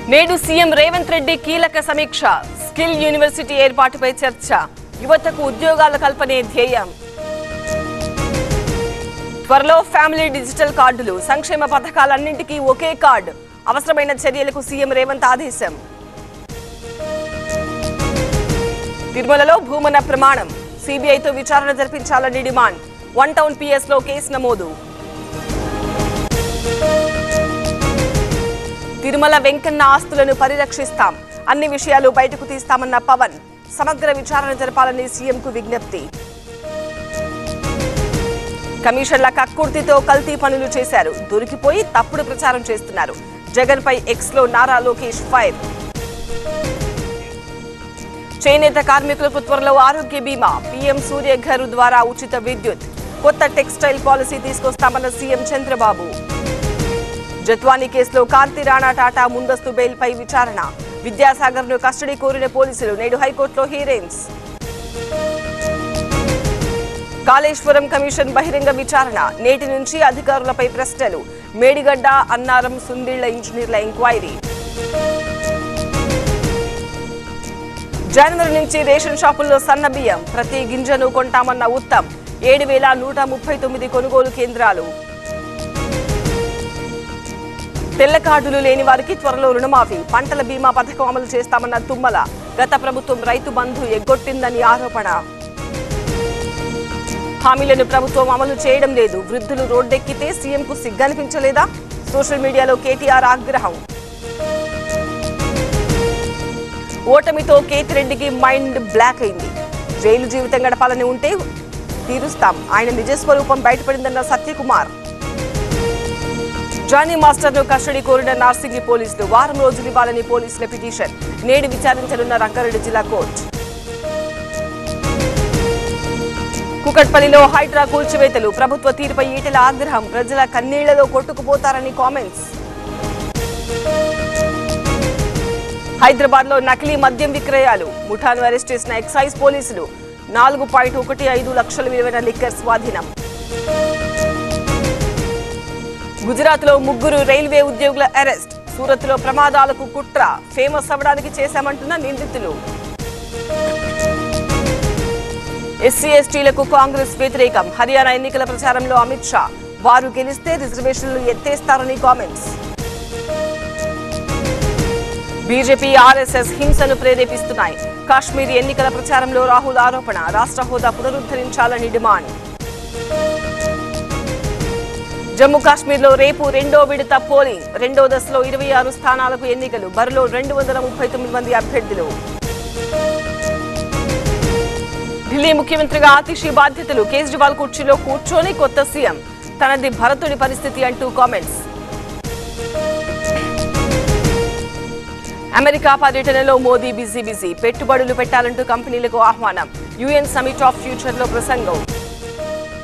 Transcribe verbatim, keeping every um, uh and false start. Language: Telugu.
నేడు సీఎం రేవంత్ రెడ్డి కీలక సమీక్ష, స్కిల్ యూనివర్సిటీ ఏర్పాటుపై చర్చ, యువతకు ఉద్యోగాల కల్పనే ధ్యేయం. త్వరలో ఫ్యామిలీ డిజిటల్ కార్డులు, సంక్షేమ పథకాలన్నింటికీ ఒకే కార్డు, అవసరమైన చర్యలకు సీఎం రేవంత్ ఆదేశం. తిరుమలలో భూమన ప్రమాణం, సీబీఐతో విచారణ జరిపించాలని డిమాండ్, వన్ టౌన్ పీఎస్ లో కేసు నమోదు. తిరుమల వెంకన్న ఆస్తులను పరిరక్షిస్తాం, అన్ని విషయాలు బయటకు తీస్తామన్న పవన్, సమగ్ర విచారణ జరపాలని సీఎంకు విజ్ఞప్తి. కమిషన్ల కక్కుర్తితో కల్తీ పనులు చేశారు, దొరికిపోయి తప్పుడు ప్రచారం చేస్తున్నారు. జగన్ పై ఎక్స్ లో నారా లోకేష్ ఫైర్. చేనేత కార్మికులకు త్వరలో ఆరోగ్య బీమా, పీఎం సూర్యఘర్ ద్వారా ఉచిత విద్యుత్, కొత్త టెక్స్టైల్ పాలసీ తీసుకొస్తామన్న సీఎం చంద్రబాబు. జత్వానీ కేసులో కార్తీ రాణా టాటా ముందస్తు బెయిల్ పై విచారణ, విద్యాసాగర్ ను కస్టడీ కోరిన పోలీసులు, నేడు హైకోర్టులో హియరింగ్స్. కాళేశ్వరం కమిషన్ బహిరంగ విచారణ, నేటి నుంచి అధికారులపై ప్రశ్నలు, మేడిగడ్డ అన్నారం సుందిళ్ల ఇంజనీర్ల ఎంక్వైరీ. జనవరి నుంచి రేషన్ షాపుల్లో సన్న బియ్యం, ప్రతి గింజను కొంటామన్న ఉత్తమ్, ఏడు వేల నూట ముప్పై తొమ్మిది కొనుగోలు కేంద్రాలు. తెల్ల కార్డులు లేని వారికి త్వరలో రుణమాఫీ, పంటల బీమా పథకం అమలు చేస్తామన్న తుమ్మల, గత ప్రభుత్వం రైతు బంధు ఎగ్గొట్టిందని ఆరోపణ. హామీలను ప్రభుత్వం అమలు చేయడం లేదు, వృద్ధులు రోడ్డెక్కితే సీఎంకు సిగ్గనిపించలేదా? సోషల్ మీడియాలో కేటీఆర్ ఆగ్రహం. ఓటమితో కేతిరెడ్డికి మైండ్ బ్లాక్ అయింది, జైలు జీవితం గడపాలని ఉంటే తీరుస్తాం, ఆయన నిజస్వరూపం బయటపడిందన్న సత్యకుమార్. జానీ మాస్టర్ ను కస్టడీ కోరిన నార్సింగి పోలీసులు, వారం రోజులు ఇవ్వాలని పోలీసుల పిటిషన్, నేడు విచారించనున్న రంగారెడ్డి జిల్లా కోర్టు. కుకట్పల్లిలో హైడ్రా కూల్చివేతలు, ప్రభుత్వ తీరుపై ఈటెల ఆగ్రహం, ప్రజల కన్నీళ్లలో కొట్టుకుపోతారని కామెంట్స్. హైదరాబాద్ లో నకిలీ మద్యం విక్రయాలు, ముఠాను అరెస్ట్ చేసిన ఎక్సైజ్ పోలీసులు, నాలుగు పాయింట్ ఒకటి ఐదు లక్షల విలువైన లిక్కర్ స్వాధీనం. గుజరాత్ లో ముగ్గురు రైల్వే ఉద్యోగుల అరెస్ట్, సూరత్ లో ప్రమాదాలకు కుట్ర, ఫేమస్ అవ్వడానికి చేశామంటున్న నిందితులు. ఎస్సీ ఎస్టీలకు కాంగ్రెస్ వ్యతిరేకం, హర్యానా ఎన్నికల ప్రచారంలో అమిత్ షా, వారు గెలిస్తే రిజర్వేషన్లు ఎత్తేస్తారని కామెంట్స్. బీజేపీ ఆర్ఎస్ఎస్ హింసను ప్రేరేపిస్తున్నాయి, కాశ్మీర్ ఎన్నికల ప్రచారంలో రాహుల్ ఆరోపణ, రాష్ట్ర హోదా పునరుద్ధరించాలని డిమాండ్. జమ్మూ కాశ్మీర్లో రేపు రెండో విడత పోలింగ్, రెండో దశలో ఇరవై ఆరు స్థానాలకు ఎన్నికలు, బరిలో రెండు వందల ముప్పై తొమ్మిది మంది అభ్యర్థులు. ఢిల్లీ ముఖ్యమంత్రిగా ఆతిషి బాధ్యతలు, కేజ్రీవాల్ కుర్చీలో కూర్చొని కొత్త సీఎం, తనది భరతుడి పరిస్థితి అంటూ కామెంట్స్. అమెరికా పర్యటనలో మోదీ బిజీ బిజీ, పెట్టుబడులు పెట్టాలంటూ కంపెనీలకు ఆహ్వానం, యుఎన్ సమిట్ ఆఫ్ ఫ్యూచర్ లో ప్రసంగం.